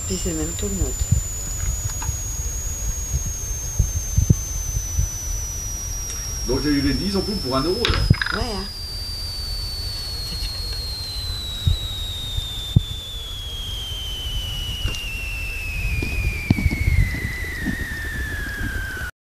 Puis c'est même tout le monde. Donc j'ai eu les 10 ampoules pour 1 euro là. Ouais, hein.